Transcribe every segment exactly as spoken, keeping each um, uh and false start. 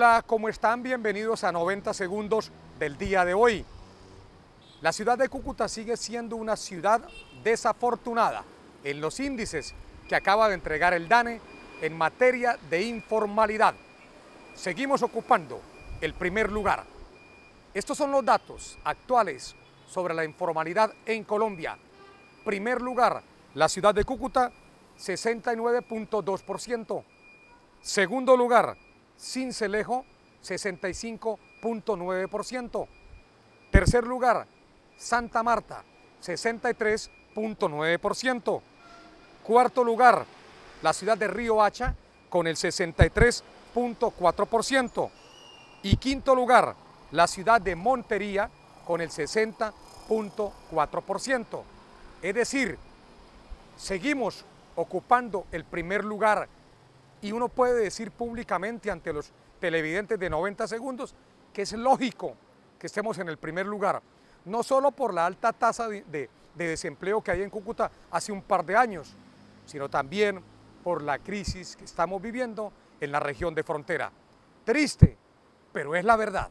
Hola, ¿cómo están? Bienvenidos a noventa segundos del día de hoy. La ciudad de Cúcuta sigue siendo una ciudad desafortunada en los índices que acaba de entregar el DANE en materia de informalidad. Seguimos ocupando el primer lugar. Estos son los datos actuales sobre la informalidad en Colombia. Primer lugar, la ciudad de Cúcuta, sesenta y nueve punto dos por ciento. Segundo lugar, Sincelejo, sesenta y cinco punto nueve por ciento. Tercer lugar, Santa Marta, sesenta y tres punto nueve por ciento. Cuarto lugar, la ciudad de Riohacha, con el sesenta y tres punto cuatro por ciento. Y quinto lugar, la ciudad de Montería, con el sesenta punto cuatro por ciento. Es decir, seguimos ocupando el primer lugar. Y uno puede decir públicamente ante los televidentes de noventa segundos que es lógico que estemos en el primer lugar, no solo por la alta tasa de, de, de desempleo que hay en Cúcuta hace un par de años, sino también por la crisis que estamos viviendo en la región de frontera. Triste, pero es la verdad.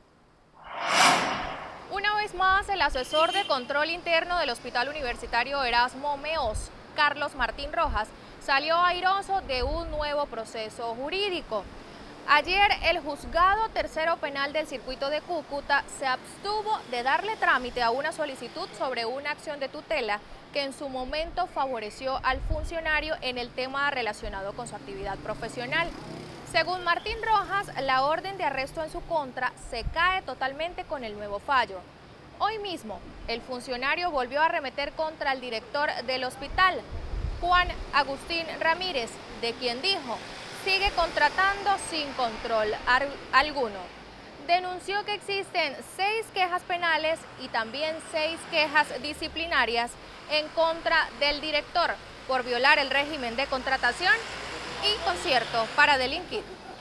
Una vez más, el asesor de control interno del Hospital Universitario Erasmo Meos, Carlos Martín Rojas, salió airoso de un nuevo proceso jurídico. Ayer, el Juzgado Tercero Penal del Circuito de Cúcuta se abstuvo de darle trámite a una solicitud sobre una acción de tutela que en su momento favoreció al funcionario en el tema relacionado con su actividad profesional. Según Martín Rojas, la orden de arresto en su contra se cae totalmente con el nuevo fallo. Hoy mismo, el funcionario volvió a arremeter contra el director del hospital, Juan Agustín Ramírez, de quien dijo, sigue contratando sin control alguno. Denunció que existen seis quejas penales y también seis quejas disciplinarias en contra del director por violar el régimen de contratación y concierto para delinquir.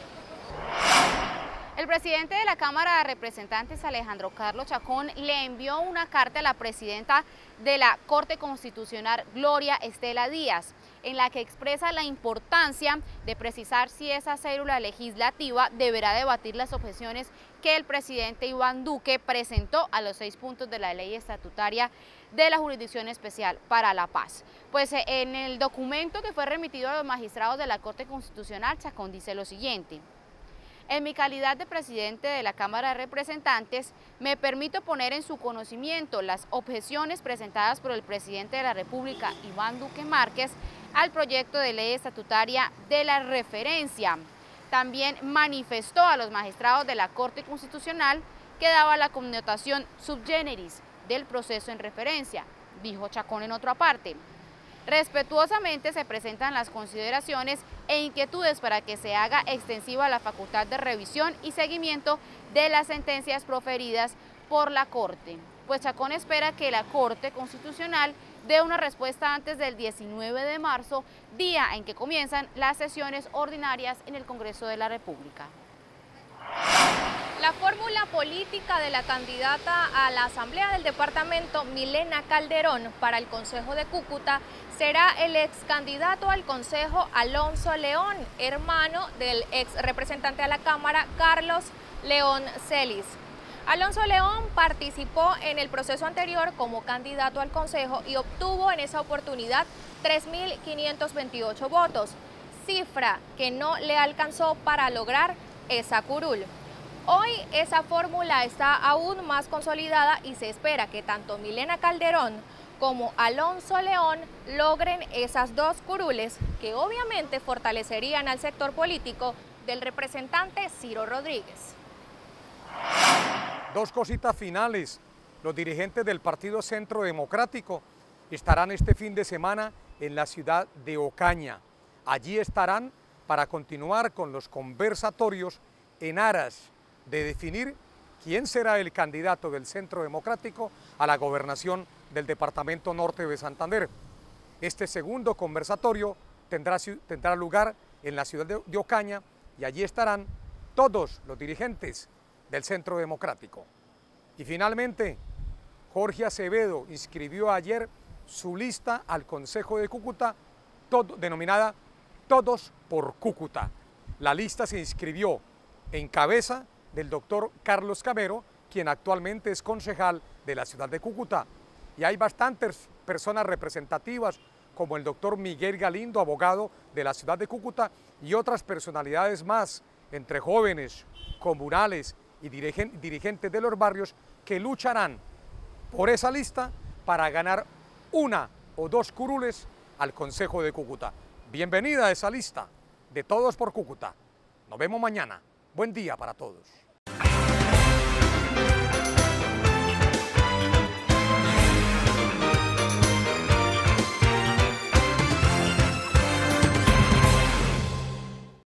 El presidente de la Cámara de Representantes, Alejandro Carlos Chacón, le envió una carta a la presidenta de la Corte Constitucional, Gloria Estela Díaz, en la que expresa la importancia de precisar si esa célula legislativa deberá debatir las objeciones que el presidente Iván Duque presentó a los seis puntos de la ley estatutaria de la Jurisdicción Especial para la Paz. Pues en el documento que fue remitido a los magistrados de la Corte Constitucional, Chacón dice lo siguiente: en mi calidad de presidente de la Cámara de Representantes, me permito poner en su conocimiento las objeciones presentadas por el presidente de la República, Iván Duque Márquez, al proyecto de ley estatutaria de la referencia. También manifestó a los magistrados de la Corte Constitucional que daba la connotación subgéneris del proceso en referencia, dijo Chacón en otra parte. Respetuosamente se presentan las consideraciones e inquietudes para que se haga extensiva la facultad de revisión y seguimiento de las sentencias proferidas por la Corte. Pues Chacón espera que la Corte Constitucional dé una respuesta antes del diecinueve de marzo, día en que comienzan las sesiones ordinarias en el Congreso de la República. La fórmula política de la candidata a la Asamblea del Departamento, Milena Calderón, para el Consejo de Cúcuta, será el ex candidato al Consejo Alonso León, hermano del ex representante a la Cámara, Carlos León Celis. Alonso León participó en el proceso anterior como candidato al Consejo y obtuvo en esa oportunidad tres mil quinientos veintiocho votos, cifra que no le alcanzó para lograr esa curul. Hoy esa fórmula está aún más consolidada y se espera que tanto Milena Calderón como Alonso León logren esas dos curules que obviamente fortalecerían al sector político del representante Ciro Rodríguez. Dos cositas finales. Los dirigentes del Partido Centro Democrático estarán este fin de semana en la ciudad de Ocaña. Allí estarán para continuar con los conversatorios en aras de definir quién será el candidato del Centro Democrático a la gobernación del Departamento Norte de Santander. Este segundo conversatorio tendrá, tendrá lugar en la ciudad de, de Ocaña y allí estarán todos los dirigentes del Centro Democrático. Y finalmente, Jorge Acevedo inscribió ayer su lista al Consejo de Cúcuta, todo, denominada Todos por Cúcuta. La lista se inscribió en cabeza del doctor Carlos Camero, quien actualmente es concejal de la ciudad de Cúcuta. Y hay bastantes personas representativas, como el doctor Miguel Galindo, abogado de la ciudad de Cúcuta, y otras personalidades más, entre jóvenes, comunales y dirigentes de los barrios, que lucharán por esa lista para ganar una o dos curules al Consejo de Cúcuta. Bienvenida a esa lista de Todos por Cúcuta. Nos vemos mañana. Buen día para todos.